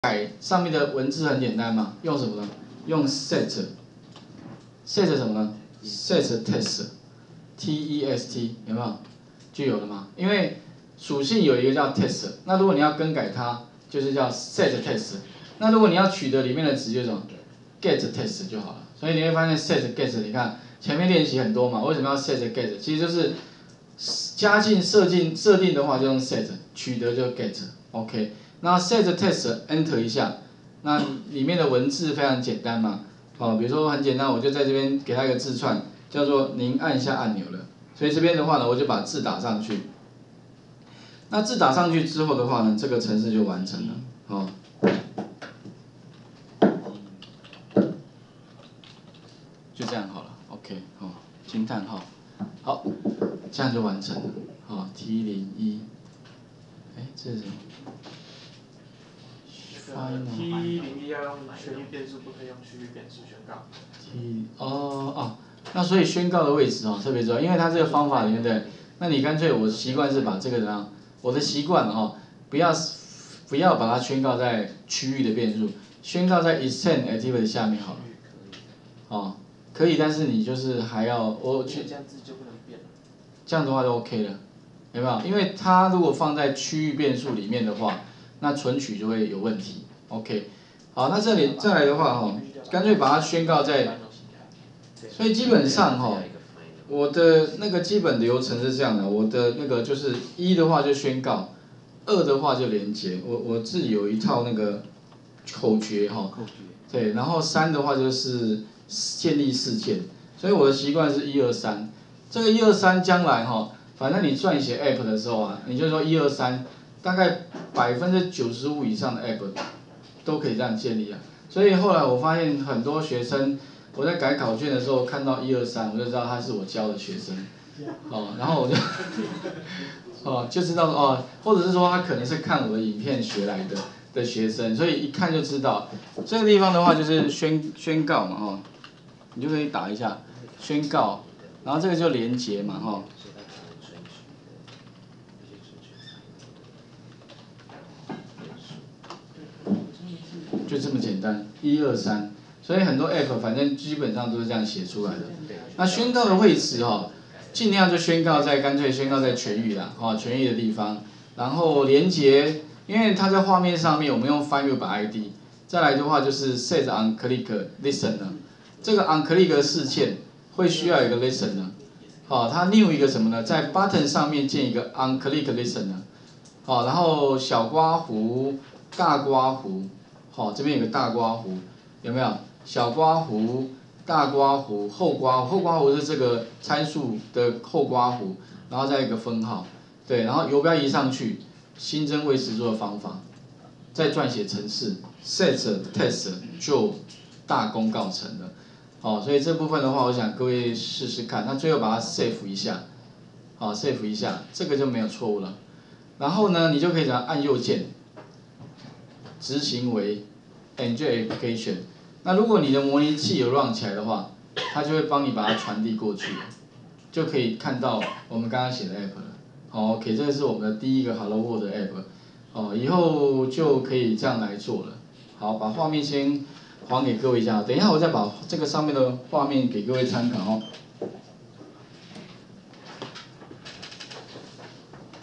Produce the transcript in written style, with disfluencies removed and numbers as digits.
改上面的文字很简单嘛，用什么呢？用 set 什么呢 ？set test，T-E-S-T 有没有？就有了嘛？因为属性有一个叫 test， 那如果你要更改它，就是叫 set test。那如果你要取得里面的值，就是什么 get test 就好了。所以你会发现 set get， 你看前面练习很多嘛，为什么要 set get？ 其实就是加进设定的话就用 set， 取得就 get。OK， 那 set test enter 一下，那里面的文字非常简单嘛。比如说很简单，我就在这边给它一个字串，叫做您按下按钮了。所以这边的话呢，我就把字打上去。那字打上去之后的话呢，这个程式就完成了。就这样好了 ，OK， 惊叹号，好，这样就完成了。T01，这是什么 ？T01要用全域变数，不可以用区域变数宣告。 那所以宣告的位置特别重要，因为它这个方法里面的，那你干脆我习惯是把这个怎样，我的习惯不要把它宣告在区域的变数，宣告在 extend activity 下面好了。可以，但是你就是还要这样字就不能变了。 这样的话就 OK 了，有没有？因为它如果放在区域变数里面的话，那存取就会有问题。OK， 好，那这里再来的话干脆把它宣告在。所以基本上我的那个基本流程是这样的，我的那个就是1的话就宣告，2的话就连接，我自己有一套那个口诀对，然后3的话就是建立事件，所以我的习惯是1、2、3。这个1、2、3将来反正你撰写 app 的时候你就说1、2、3，大概95%以上的 app 都可以这样建立啊。所以后来我发现很多学生，我在改考卷的时候看到1、2、3，我就知道他是我教的学生，然后我就就知道或者是说他可能是看我的影片学来的学生，所以一看就知道。这个地方的话就是宣告嘛你就可以打一下宣告，然后这个就连结嘛就这么简单，1、2、3。所以很多 app 反正基本上都是这样写出来的。那宣告的位置尽量就干脆宣告在全域啦，全域的地方。然后连结，因为它在画面上面我们用 find by ID。再来的话就是 set on click listener， 这个 on click 的事件会需要一个 listener。它 new 一个什么呢？在 button 上面建一个 on click listener。然后小刮弧、大刮弧，这边有个大刮弧，有没有？小刮弧、大刮弧、后刮弧，后刮弧是这个参数的后刮弧，然后再一个分号，对，然后游标移上去，新增未实作的方法，再撰写程式 set test 就大功告成了。所以这部分的话，我想各位试试看，那最后把它 save 一下，save 一下，这个就没有错误了。然后呢，你就可以按右键，执行为 enjoy application。那如果你的模拟器有 run 起来的话，它就会帮你把它传递过去，就可以看到我们刚刚写的 app 了。OK， 这个是我们的第一个 Hello World 的 app。以后就可以这样来做了。好，把画面先还给各位一下，等一下我再把这个上面的画面给各位参考